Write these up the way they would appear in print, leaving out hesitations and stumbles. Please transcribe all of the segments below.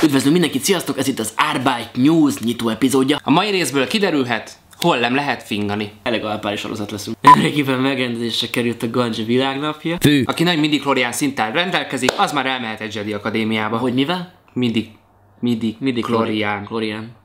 Üdvözlünk mindenkit, sziasztok! Ez itt az Arbeit News nyitó epizódja. A mai részből kiderülhet, hol nem lehet fingani. Elég alpári sorozat leszünk. Nemrégiben megrendezésre került a Ganja világnapja. Aki nagy midi-chlorián szinten rendelkezik, az már elmehet egy Jedi akadémiába. Hogy mivel? Midi-chlorián. Chlorián.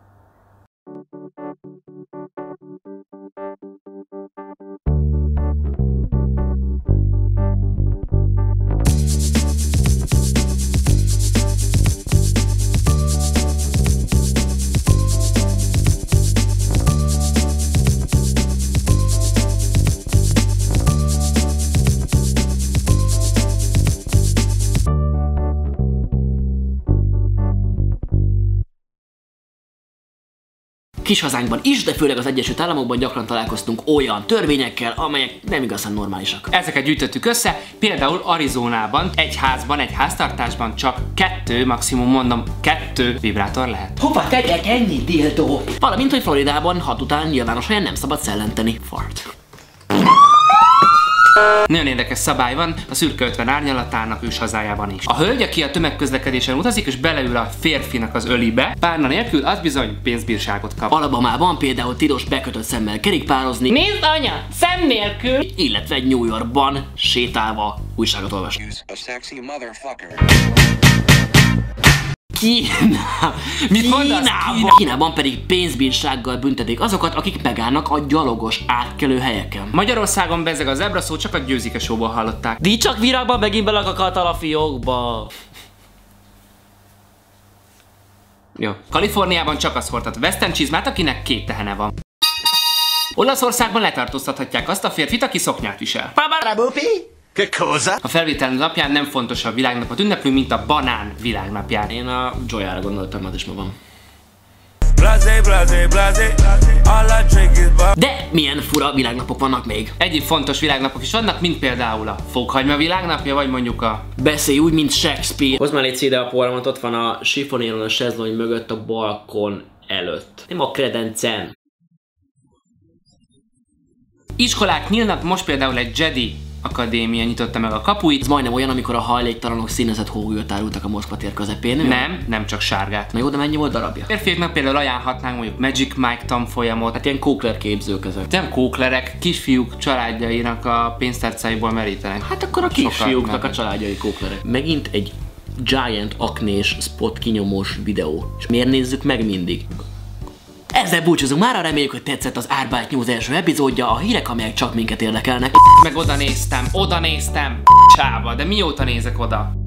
Kis hazánkban is, de főleg az Egyesült Államokban gyakran találkoztunk olyan törvényekkel, amelyek nem igazán normálisak. Ezeket gyűjtöttük össze, például Arizonában egy házban, egy háztartásban csak 2, maximum mondom 2 vibrátor lehet. Hova tegyek ennyi dildó? Valamint, hogy Floridában 6 után nyilvános helyen nem szabad szellenteni. Fart. Nagyon érdekes szabály van a szürke 50 árnyalatának ős hazájában is. A hölgy, aki a tömegközlekedésen utazik és beleül a férfinak az ölibe, párna nélkül, az bizony pénzbírságot kap. Alabamában például tilos bekötött szemmel kerékpározni. Nézd anya, szem nélkül! Illetve New Yorkban sétálva újságot olvasni. Kínában pedig pénzbírsággal büntetik azokat, akik megállnak a gyalogos átkelő helyeken. Magyarországon bezeg a zebra szó, csak a Győzike Showból hallották. Dicsak virágban megint belakakadt a fiókba. Jó. Kaliforniában csak az hordhat western csizmát, akinek 2 tehene van. Olaszországban letartóztathatják azt a férfit, aki szoknyát visel. A felvétel napján nem fontosabb világnapot ünneplünk, mint a banán világnapján. Én a Joyára gondoltam, az is ma van. De milyen fura világnapok vannak még? Egyéb fontos világnapok is vannak, mint például a fókhagyma világnapja, vagy mondjuk a... Beszélj úgy, mint Shakespeare. Hozd már légy ide a porramot, ott van a sifonéron a sezlony mögött a balkon előtt. Nem a kredencen. Iskolák nyílnak, most például egy Jedi akadémia nyitotta meg a kapuit. Ez majdnem olyan, amikor a hajléktalanok színezett hóhűt árultak a Moszkva tér közepén. Nem csak sárgát. Na jó, de mennyi volt darabja? Férfiaknak például ajánlhatnánk mondjuk Magic Mike tanfolyamot. Hát ilyen kókler képzők ezek. Nem kóklerek, kisfiúk családjainak a pénztárcáiból merítenek. Hát akkor a kisfiúknak a családjai kóklerek. Megint egy giant aknés spot kinyomós videó. És miért nézzük meg mindig? Ezzel búcsúzunk mára, reméljük, hogy tetszett az Arbeit News első epizódja, a hírek, amelyek csak minket érdekelnek. Meg oda néztem, csáva, de mióta nézek oda?